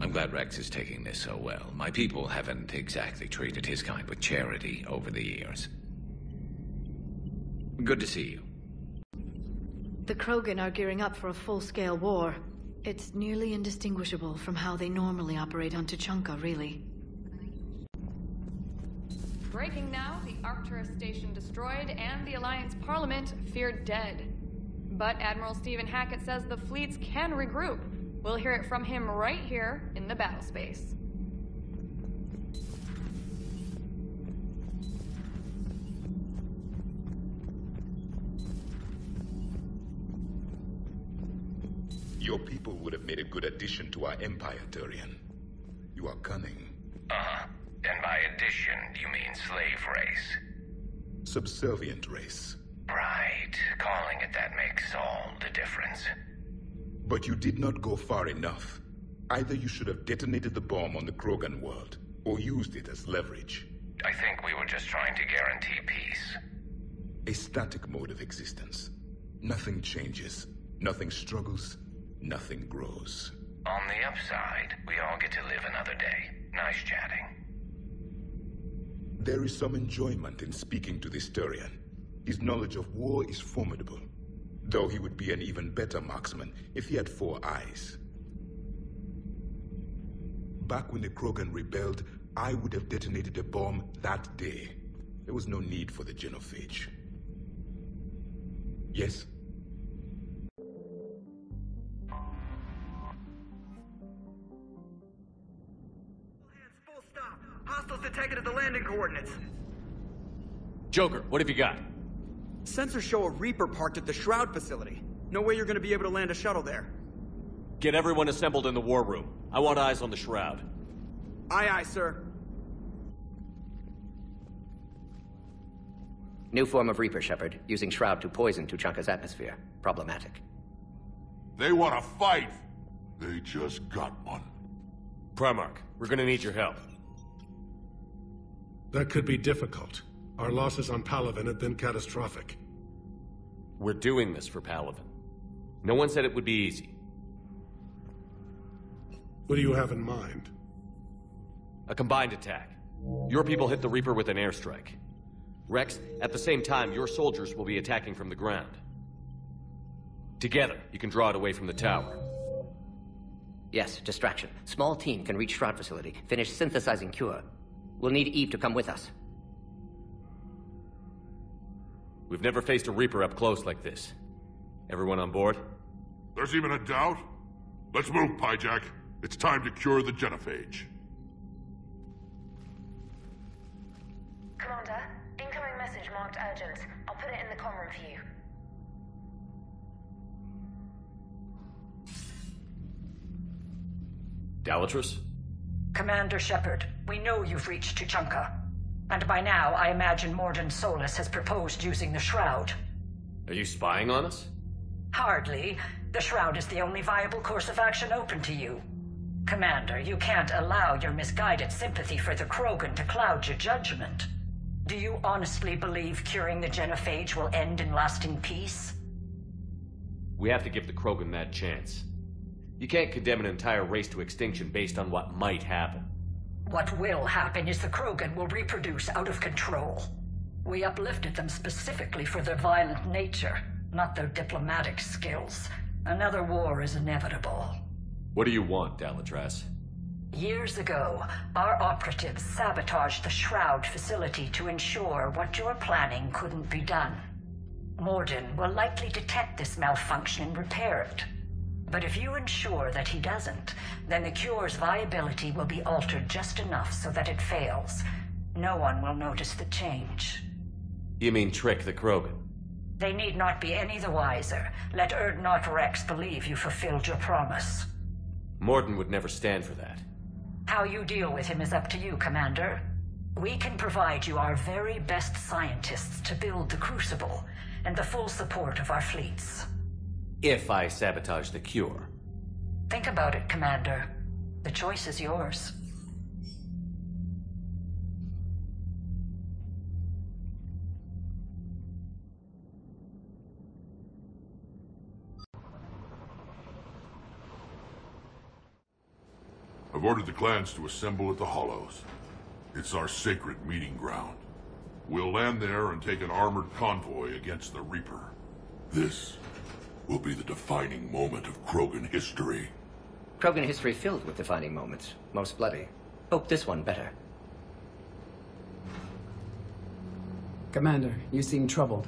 I'm glad Rex is taking this so well. My people haven't exactly treated his kind with charity over the years. Good to see you. The Krogan are gearing up for a full-scale war. It's nearly indistinguishable from how they normally operate on Tuchanka, really. Breaking now, the Arcturus station destroyed and the Alliance Parliament feared dead. But Admiral Stephen Hackett says the fleets can regroup. We'll hear it from him right here in the battle space. Your people would have made a good addition to our empire, Turian. You are cunning. Uh-huh. And by addition, you mean slave race? Subservient race. Right. Calling it that makes all the difference. But you did not go far enough. Either you should have detonated the bomb on the Krogan world, or used it as leverage. I think we were just trying to guarantee peace. A static mode of existence. Nothing changes, nothing struggles, nothing grows. On the upside, we all get to live another day. Nice chatting. There is some enjoyment in speaking to this Turian. His knowledge of war is formidable, though he would be an even better marksman if he had 4 eyes. Back when the Krogan rebelled, I would have detonated a bomb that day. There was no need for the genophage. Yes? Full stop. Hostiles detected at the landing coordinates. Joker, what have you got? Sensors show a Reaper parked at the Shroud facility. No way you're gonna be able to land a shuttle there. Get everyone assembled in the war room. I want eyes on the Shroud. Aye, aye, sir. New form of Reaper, Shepard. Using Shroud to poison Tuchanka's atmosphere. Problematic. They want to fight. They just got one. Primarch, we're gonna need your help. That could be difficult. Our losses on Palaven have been catastrophic. We're doing this for Palaven. No one said it would be easy. What do you have in mind? A combined attack. Your people hit the Reaper with an airstrike. Rex, at the same time, your soldiers will be attacking from the ground. Together, you can draw it away from the tower. Yes, distraction. Small team can reach Shroud facility, finish synthesizing Cure. We'll need Eve to come with us. We've never faced a Reaper up close like this. Everyone on board? There's even a doubt? Let's move, Pyjak. It's time to cure the genophage. Commander, incoming message marked urgent. I'll put it in the comm room for you. Dalatrus? Commander Shepard, we know you've reached Tuchanka. And by now, I imagine Mordin Solus has proposed using the Shroud. Are you spying on us? Hardly. The Shroud is the only viable course of action open to you. Commander, you can't allow your misguided sympathy for the Krogan to cloud your judgment. Do you honestly believe curing the genophage will end in lasting peace? We have to give the Krogan that chance. You can't condemn an entire race to extinction based on what might happen. What will happen is the Krogan will reproduce out of control. We uplifted them specifically for their violent nature, not their diplomatic skills. Another war is inevitable. What do you want, Dalatrass? Years ago, our operatives sabotaged the Shroud facility to ensure what you're planning couldn't be done. Mordin will likely detect this malfunction and repair it. But if you ensure that he doesn't, then the cure's viability will be altered just enough so that it fails. No one will notice the change. You mean trick the Krogan? They need not be any the wiser. Let Urdnot Rex believe you fulfilled your promise. Mordin would never stand for that. How you deal with him is up to you, Commander. We can provide you our very best scientists to build the Crucible, and the full support of our fleets. If I sabotage the cure. Think about it, Commander. The choice is yours. I've ordered the clans to assemble at the Hollows. It's our sacred meeting ground. We'll land there and take an armored convoy against the Reaper. This will be the defining moment of Krogan history. Krogan history filled with defining moments. Most bloody. Hope this one better. Commander, you seem troubled.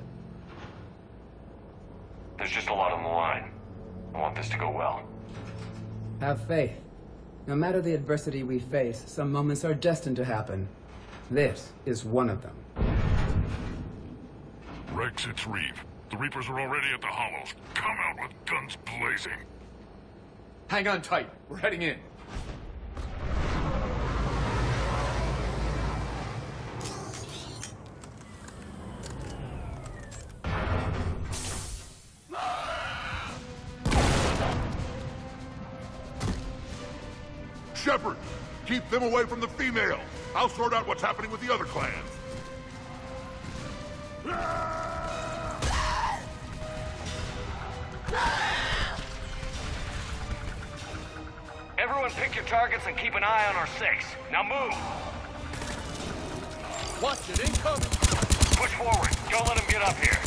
There's just a lot on the line. I want this to go well. Have faith. No matter the adversity we face, some moments are destined to happen. This is one of them. Rex, it's Reeve. The Reapers are already at the Hollows. Come out with guns blazing. Hang on tight. We're heading in. Shepard, keep them away from the female. I'll sort out what's happening with the other clans. Everyone pick your targets and keep an eye on our 6. Now move! Watch it, incoming! Push forward. Don't let them get up here.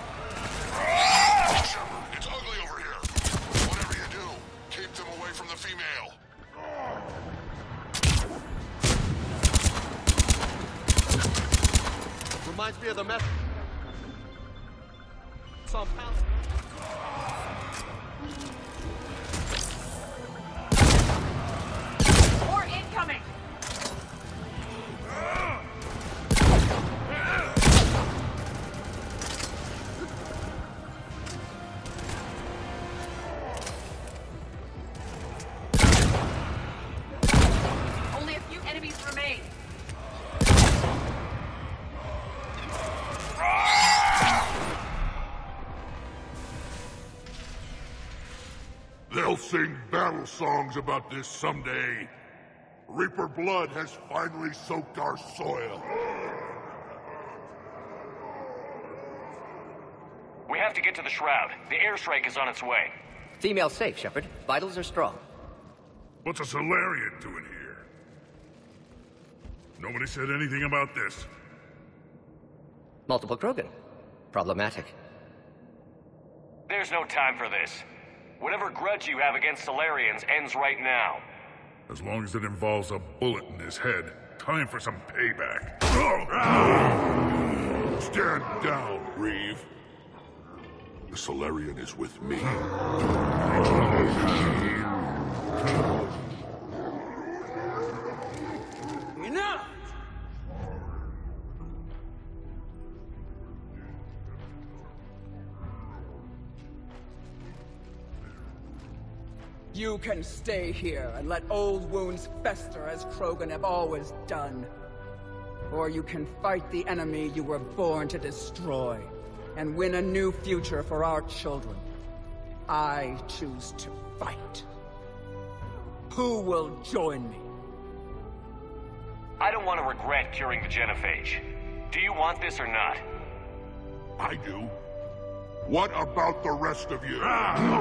Shepard, it's ugly over here. Whatever you do, keep them away from the female. Reminds me of the method. Some pounds. More incoming! Only a few enemies remain. They'll sing battle songs about this someday. Reaper blood has finally soaked our soil. We have to get to the Shroud. The airstrike is on its way. Female safe, Shepard. Vitals are strong. What's a Solarian doing here? Nobody said anything about this. Multiple Krogan. Problematic. There's no time for this. Whatever grudge you have against Solarians ends right now. As long as it involves a bullet in his head, time for some payback. Stand down, Reeve. The Solarian is with me. Enough! You can stay here and let old wounds fester as Krogan have always done. Or you can fight the enemy you were born to destroy, and win a new future for our children. I choose to fight. Who will join me? I don't want to regret curing the genophage. Do you want this or not? I do. What about the rest of you?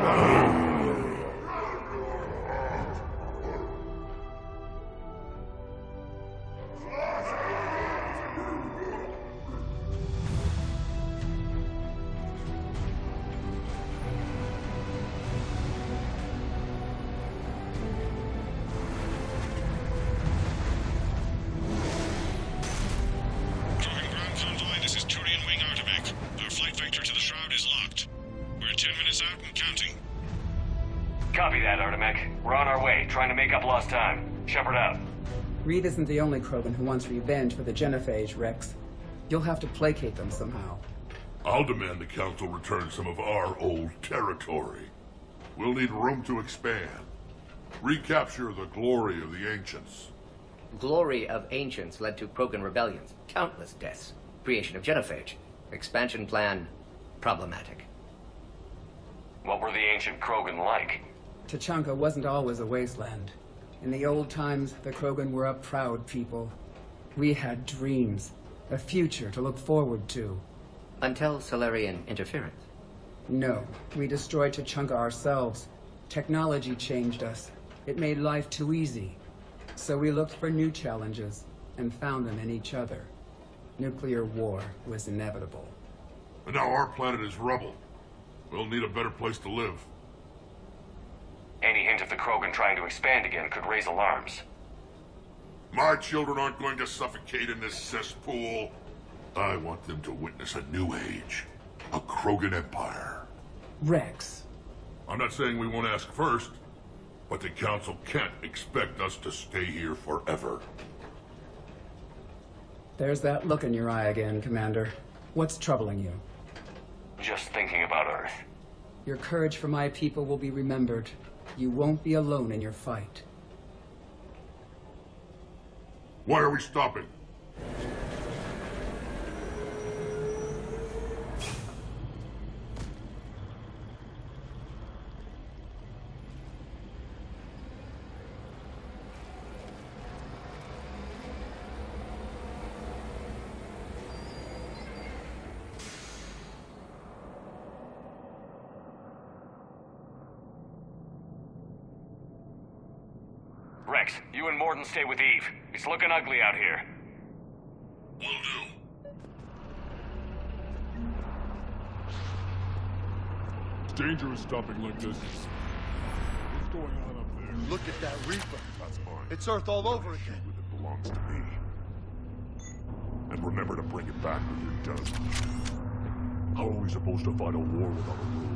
Copy that, Artemek. We're on our way, trying to make up lost time. Shepard out. Reed isn't the only Krogan who wants revenge for the genophage, Rex. You'll have to placate them somehow. I'll demand the Council return some of our old territory. We'll need room to expand. Recapture the glory of the Ancients. Glory of Ancients led to Krogan rebellions, countless deaths, creation of genophage. Expansion plan, problematic. What were the ancient Krogan like? Tuchanka wasn't always a wasteland. In the old times, the Krogan were a proud people. We had dreams, a future to look forward to. Until Solarian interference? No, we destroyed Tuchanka ourselves. Technology changed us. It made life too easy. So we looked for new challenges, and found them in each other. Nuclear war was inevitable. And now our planet is rubble. We'll need a better place to live. Any hint of the Krogan trying to expand again could raise alarms. My children aren't going to suffocate in this cesspool. I want them to witness a new age. A Krogan empire. Rex. I'm not saying we won't ask first, but the Council can't expect us to stay here forever. There's that look in your eye again, Commander. What's troubling you? Just thinking about Earth. Your courage for my people will be remembered. You won't be alone in your fight. Why are we stopping? Rex, you and Mordin stay with Eve. It's looking ugly out here. Will do. It's dangerous stopping like this. What's going on up there? Look at that Reaper. That's mine. It's Earth all over again. It belongs to me. And remember to bring it back when you're done. How are we supposed to fight a war without a road?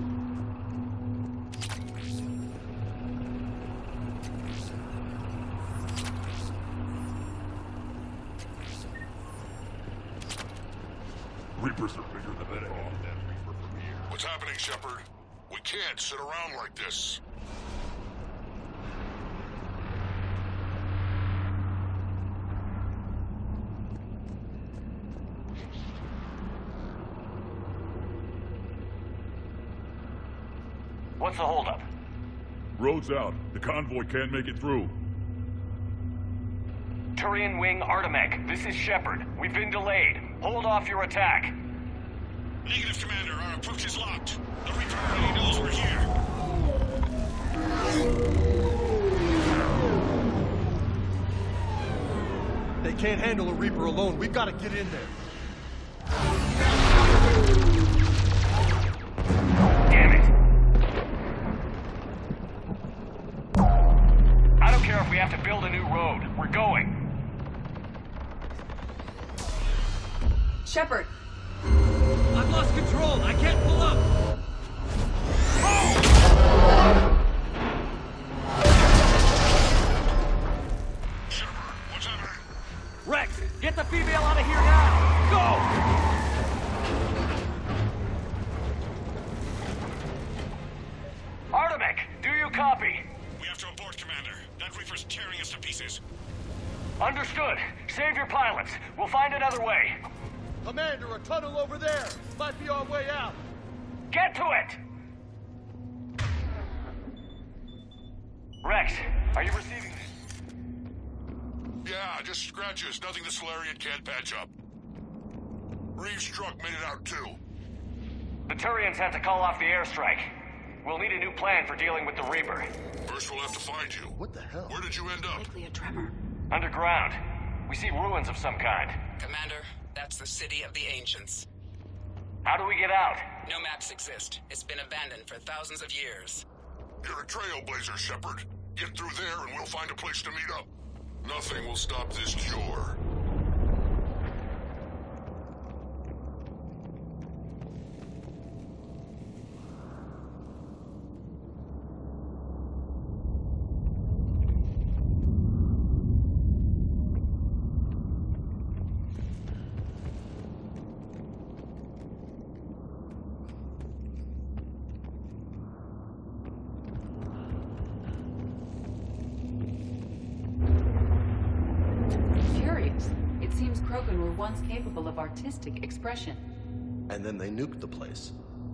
Reapers are bigger than I thought. What's happening, Shepard? We can't sit around like this. What's the holdup? Road's out. The convoy can't make it through. Turian Wing Artemec, this is Shepard. We've been delayed. Hold off your attack. Negative, Commander. Our approach is locked. The Reaper already knows we're here. They can't handle a Reaper alone. We've got to get in there. Damn it. I don't care if we have to build a new road. We're going. Shepard! I've lost control! I can't pull up! Shepard, what's happening? Rex, get the female out of here now! Go! Artemec, do you copy? We have to abort, Commander. That Reaper's tearing us to pieces. Understood. Save your pilots. We'll find another way. Commander, a tunnel over there! Might be our way out! Get to it! Rex, are you receiving this? Yeah, just scratches. Nothing the Solarian can't patch up. Reeves' truck made it out too. The Turians have to call off the airstrike. We'll need a new plan for dealing with the Reaper. First we'll have to find you. What the hell? Where did you end up? Likely a tremor. Underground. We see ruins of some kind. Commander, that's the City of the Ancients. How do we get out? No maps exist. It's been abandoned for thousands of years. You're a trailblazer, Shepard. Get through there and we'll find a place to meet up. Nothing will stop this cure. Krogan were once capable of artistic expression. And then they nuked the place.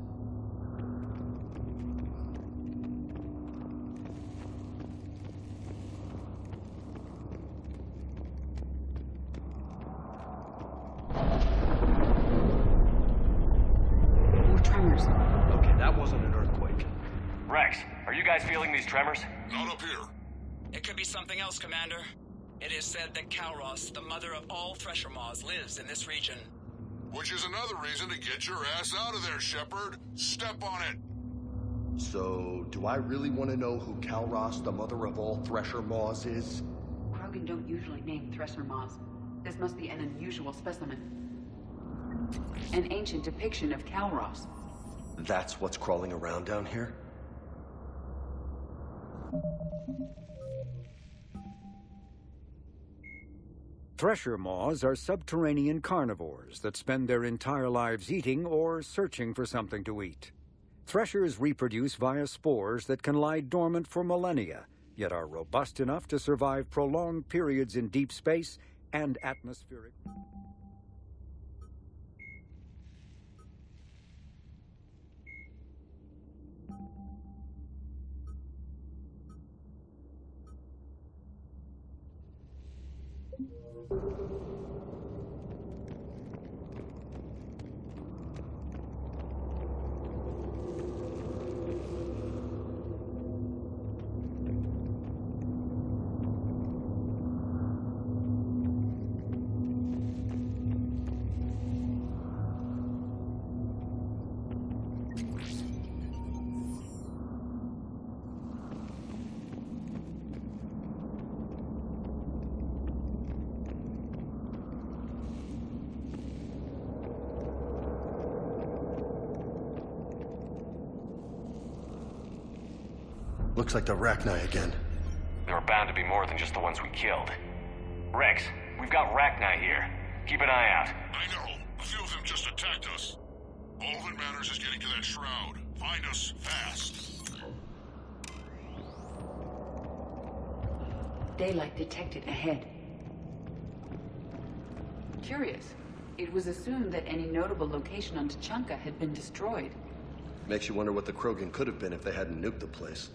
More tremors. Okay, that wasn't an earthquake. Rex, are you guys feeling these tremors? Not up here. It could be something else, Commander. It is said that Kalros, the mother of all Thresher Maws, lives in this region. Which is another reason to get your ass out of there, Shepard. Step on it. So, do I really want to know who Kalros, the mother of all Thresher Maws, is? Krogan don't usually name Thresher Maws. This must be an unusual specimen. An ancient depiction of Kalros. That's what's crawling around down here? Thresher Maws are subterranean carnivores that spend their entire lives eating or searching for something to eat. Threshers reproduce via spores that can lie dormant for millennia, yet are robust enough to survive prolonged periods in deep space and atmospheric... Looks like the Rachni again. There are bound to be more than just the ones we killed. Rex, we've got Rachni here. Keep an eye out. I know. A few of them just attacked us. All that matters is getting to that shroud. Find us fast. Daylight detected ahead. Curious. It was assumed that any notable location on Tuchanka had been destroyed. Makes you wonder what the Krogan could have been if they hadn't nuked the place.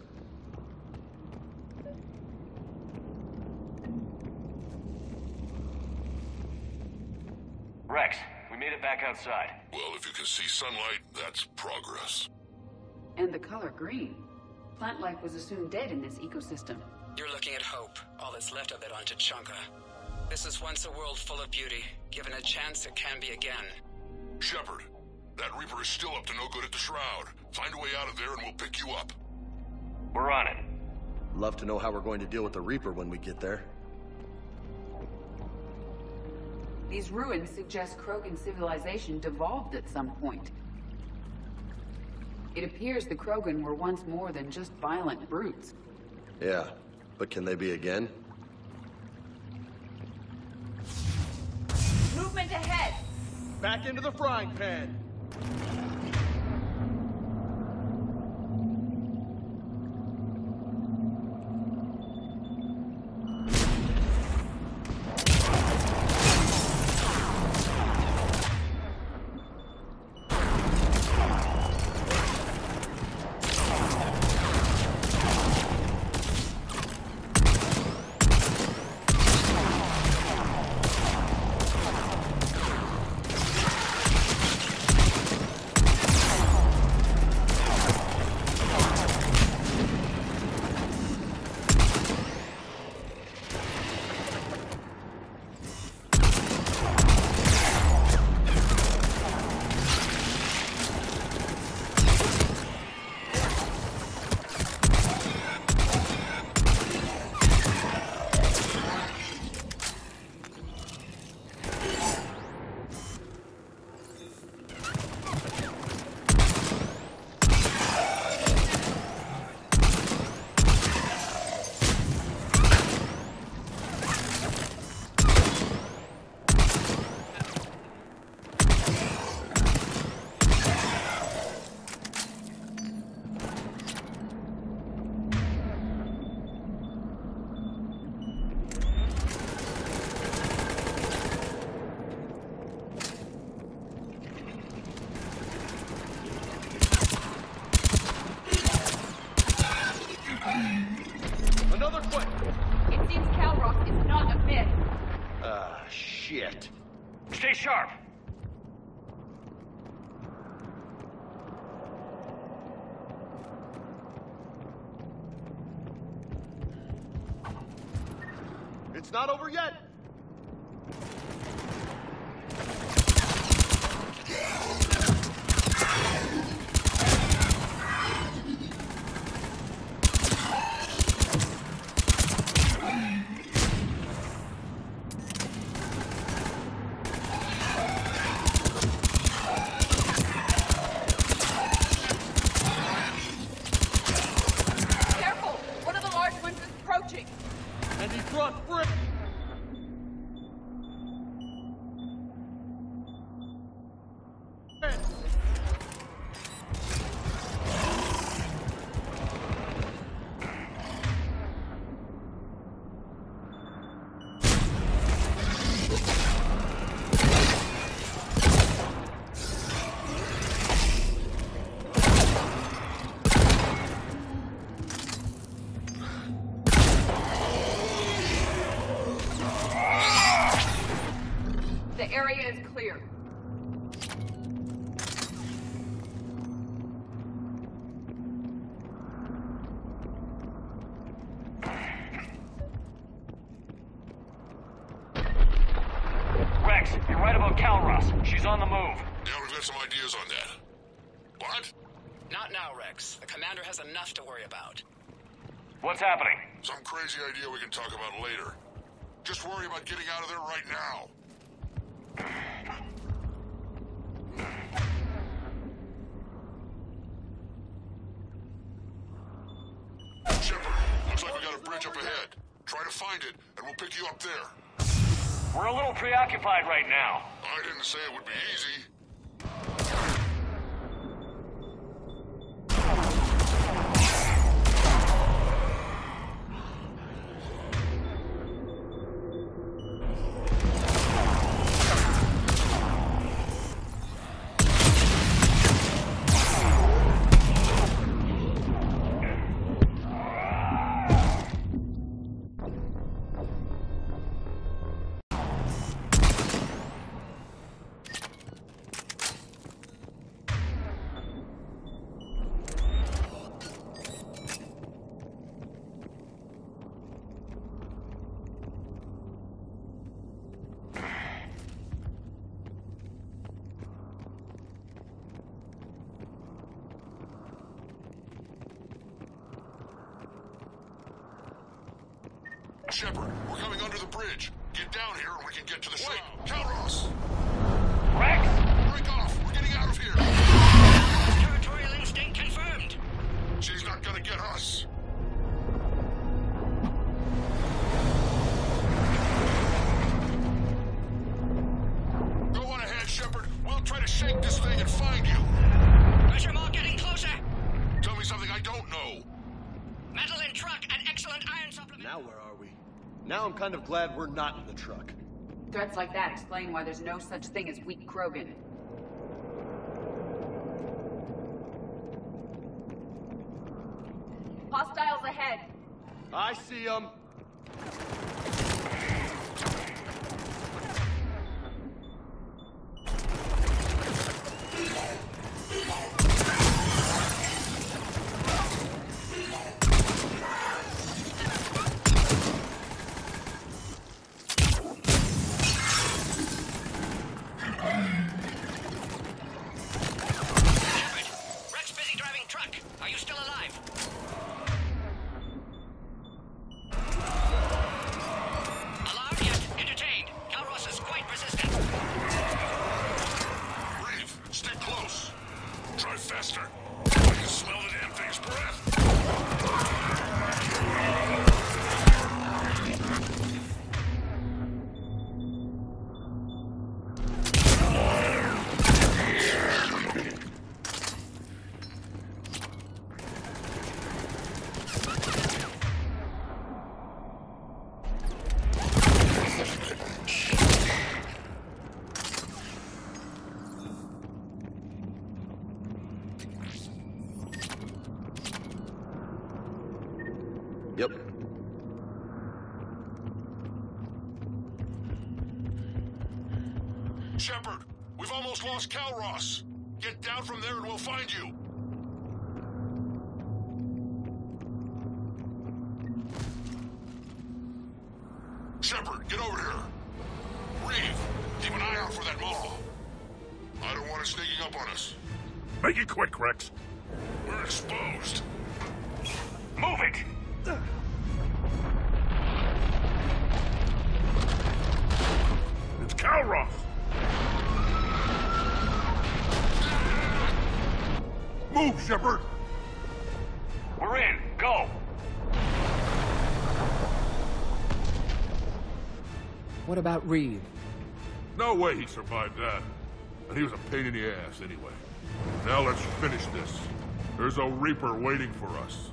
Rex, we made it back outside. Well, if you can see sunlight, that's progress. And the color green. Plant life was assumed dead in this ecosystem. You're looking at hope, all that's left of it on Tuchanka. This is once a world full of beauty. Given a chance, it can be again. Shepard, that Reaper is still up to no good at the Shroud. Find a way out of there and we'll pick you up. We're on it. Love to know how we're going to deal with the Reaper when we get there. These ruins suggest Krogan civilization devolved at some point. It appears the Krogan were once more than just violent brutes. Yeah, but can they be again? Movement ahead! Back into the frying pan! Shit. Stay sharp. It's not over yet! The area is clear. Rex, you're right about Calros. She's on the move. Yeah, we've got some ideas on that. What? Not now, Rex. The commander has enough to worry about. What's happening? Some crazy idea we can talk about later. Just worry about getting out of there right now. Shepard, looks like we got a bridge up ahead. Try to find it, and we'll pick you up there. We're a little preoccupied right now. I didn't say it would be easy. Shepard, we're coming under the bridge. Get down here and we can get to the ship. Calros! Rex! Break off! We're getting out of here! Territorial instinct confirmed! She's not gonna get us! Go on ahead, Shepard. We'll try to shake this thing and find you. Pressure mark getting closer! Tell me something I don't know. Metal in truck and excellent iron supplement. Now where are we? Now I'm kind of glad we're not in the truck. Threats like that explain why there's no such thing as weak Krogan. Hostiles ahead. I see them. Yep. Shepard, we've almost lost Calros. Get down from there and we'll find you. Shepard, get over here. Reeve, keep an eye out for that Maw. I don't want it sneaking up on us. Make it quick, Rex. We're exposed. Move it! It's Kalroth! Move, Shepard! We're in. Go! What about Reeve? No way he survived that. And he was a pain in the ass anyway. Now let's finish this. There's a Reaper waiting for us.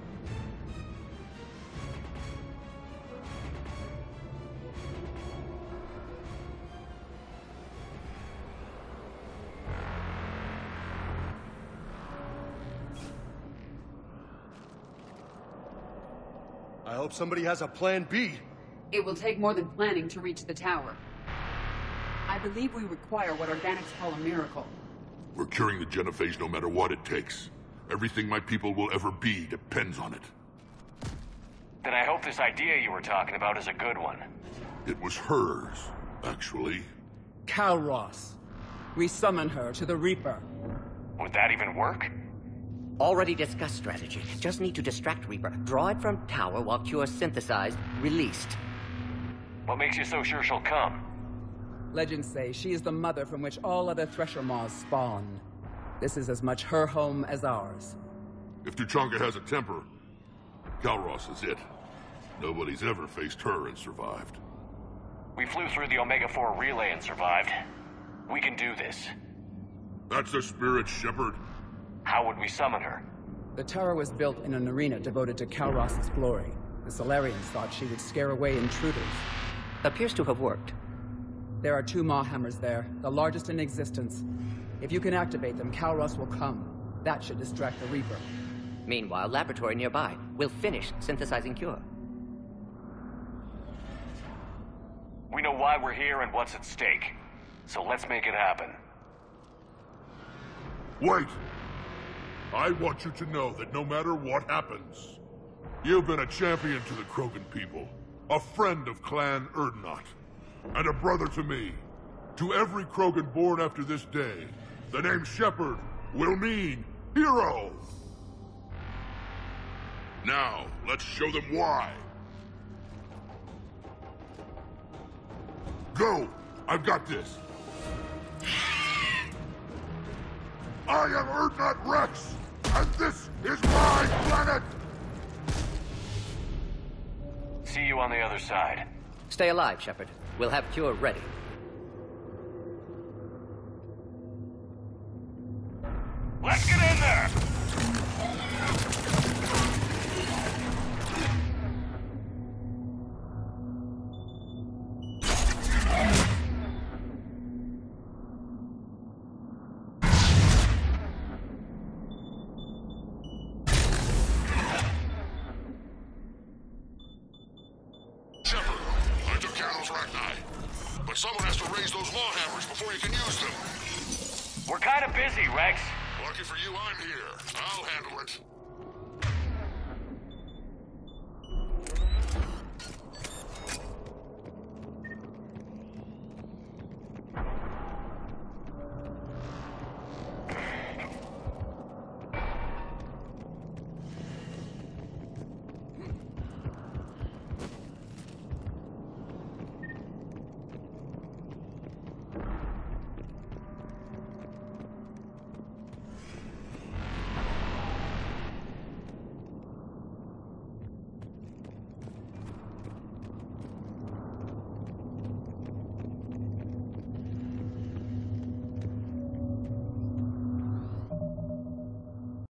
I hope somebody has a plan B. It will take more than planning to reach the tower. I believe we require what organics call a miracle. We're curing the genophage no matter what it takes. Everything my people will ever be depends on it. Then I hope this idea you were talking about is a good one. It was hers, actually. Kalroth. We summon her to the Reaper. Would that even work? Already discussed strategy. Just need to distract Reaper. Draw it from tower while Cure synthesized, released. What makes you so sure she'll come? Legends say she is the mother from which all other Thresher Maws spawn. This is as much her home as ours. If Tuchanka has a temper, Kalroth is it. Nobody's ever faced her and survived. We flew through the Omega-4 relay and survived. We can do this. That's the spirit, Shepard. How would we summon her? The tower was built in an arena devoted to Kalroth's glory. The Salarians thought she would scare away intruders. Appears to have worked. There are 2 Maw hammers there, the largest in existence. If you can activate them, Kalroth will come. That should distract the Reaper. Meanwhile, laboratory nearby. We'll finish synthesizing Cure. We know why we're here and what's at stake. So let's make it happen. Wait! I want you to know that no matter what happens, you've been a champion to the Krogan people, a friend of Clan Urdnot, and a brother to me. To every Krogan born after this day, the name Shepard will mean hero! Now, let's show them why. Go! I've got this! I am Urdnot Rex, and this is my planet! See you on the other side. Stay alive, Shepard. We'll have Cure ready. Let's get in there! Someone has to raise those Maw hammers before you can use them. We're kind of busy, Rex. Lucky for you, I'm here. I'll handle it.